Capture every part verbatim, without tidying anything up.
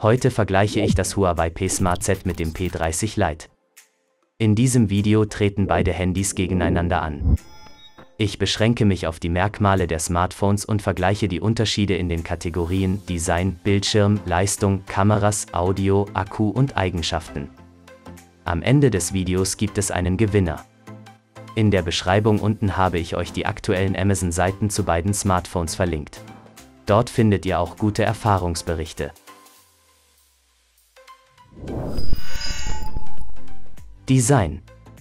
Heute vergleiche ich das Huawei P Smart Z mit dem P dreißig Lite. In diesem Video treten beide Handys gegeneinander an. Ich beschränke mich auf die Merkmale der Smartphones und vergleiche die Unterschiede in den Kategorien Design, Bildschirm, Leistung, Kameras, Audio, Akku und Eigenschaften. Am Ende des Videos gibt es einen Gewinner. In der Beschreibung unten habe ich euch die aktuellen Amazon-Seiten zu beiden Smartphones verlinkt. Dort findet ihr auch gute Erfahrungsberichte. Design.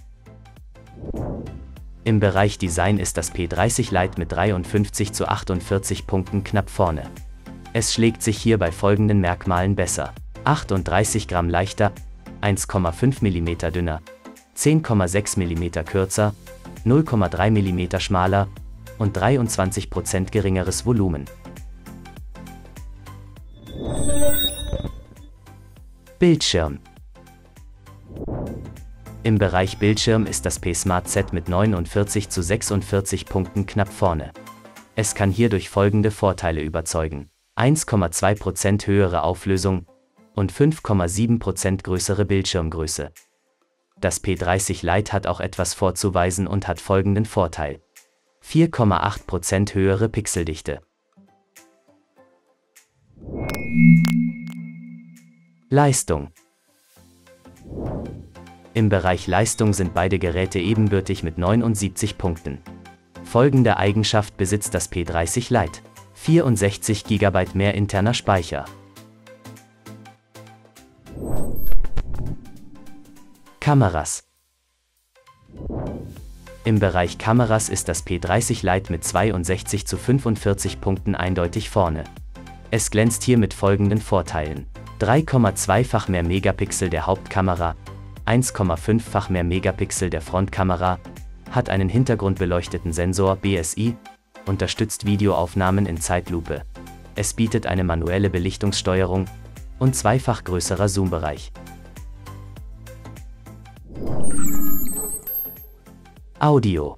Im Bereich Design ist das P dreißig Lite mit dreiundfünfzig zu achtundvierzig Punkten knapp vorne. Es schlägt sich hier bei folgenden Merkmalen besser: achtunddreißig Gramm leichter, eins Komma fünf Millimeter dünner, zehn Komma sechs Millimeter kürzer, null Komma drei Millimeter schmaler und dreiundzwanzig Prozent geringeres Volumen. Bildschirm. Im Bereich Bildschirm ist das P Smart Z mit neunundvierzig zu sechsundvierzig Punkten knapp vorne. Es kann hier durch folgende Vorteile überzeugen: eins Komma zwei Prozent höhere Auflösung und fünf Komma sieben Prozent größere Bildschirmgröße. Das P dreißig Lite hat auch etwas vorzuweisen und hat folgenden Vorteil: vier Komma acht Prozent höhere Pixeldichte. Leistung. Im Bereich Leistung sind beide Geräte ebenbürtig mit neunundsiebzig Punkten. Folgende Eigenschaft besitzt das P dreißig Lite: vierundsechzig Gigabyte mehr interner Speicher. Kameras. Im Bereich Kameras ist das P dreißig Lite mit zweiundsechzig zu fünfundvierzig Punkten eindeutig vorne. Es glänzt hier mit folgenden Vorteilen: drei Komma zwei-fach mehr Megapixel der Hauptkamera, eins Komma fünf-fach mehr Megapixel der Frontkamera, hat einen hintergrundbeleuchteten Sensor B S I, unterstützt Videoaufnahmen in Zeitlupe. Es bietet eine manuelle Belichtungssteuerung und zweifach größerer Zoombereich. Audio.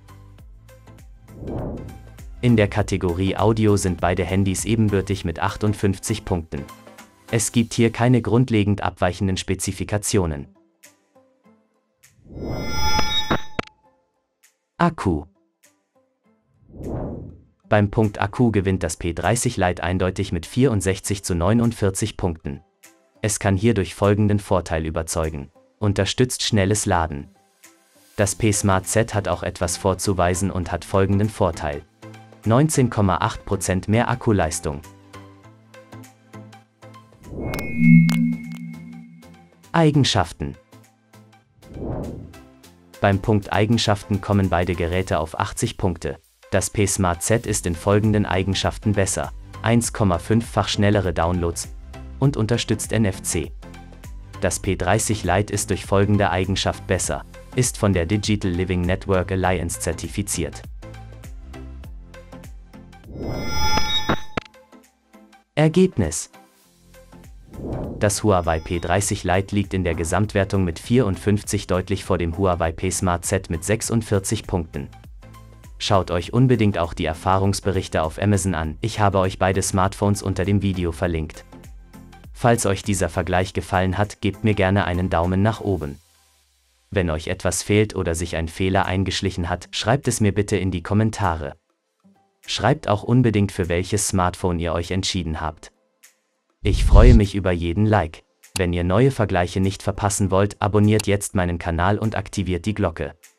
In der Kategorie Audio sind beide Handys ebenbürtig mit achtundfünfzig Punkten. Es gibt hier keine grundlegend abweichenden Spezifikationen. Akku. Beim Punkt Akku gewinnt das P dreißig Lite eindeutig mit vierundsechzig zu neunundvierzig Punkten. Es kann hier durch folgenden Vorteil überzeugen: unterstützt schnelles Laden. Das P Smart Z hat auch etwas vorzuweisen und hat folgenden Vorteil: neunzehn Komma acht Prozent mehr Akkuleistung. Eigenschaften. Beim Punkt Eigenschaften kommen beide Geräte auf achtzig Punkte. Das P Smart Z ist in folgenden Eigenschaften besser: eins Komma fünf-fach schnellere Downloads und unterstützt N F C. Das P dreißig Lite ist durch folgende Eigenschaft besser: ist von der Digital Living Network Alliance zertifiziert. Ergebnis. Das Huawei P dreißig Lite liegt in der Gesamtwertung mit vierundfünfzig deutlich vor dem Huawei P Smart Z mit sechsundvierzig Punkten. Schaut euch unbedingt auch die Erfahrungsberichte auf Amazon an, ich habe euch beide Smartphones unter dem Video verlinkt. Falls euch dieser Vergleich gefallen hat, gebt mir gerne einen Daumen nach oben. Wenn euch etwas fehlt oder sich ein Fehler eingeschlichen hat, schreibt es mir bitte in die Kommentare. Schreibt auch unbedingt, für welches Smartphone ihr euch entschieden habt. Ich freue mich über jeden Like. Wenn ihr neue Vergleiche nicht verpassen wollt, abonniert jetzt meinen Kanal und aktiviert die Glocke.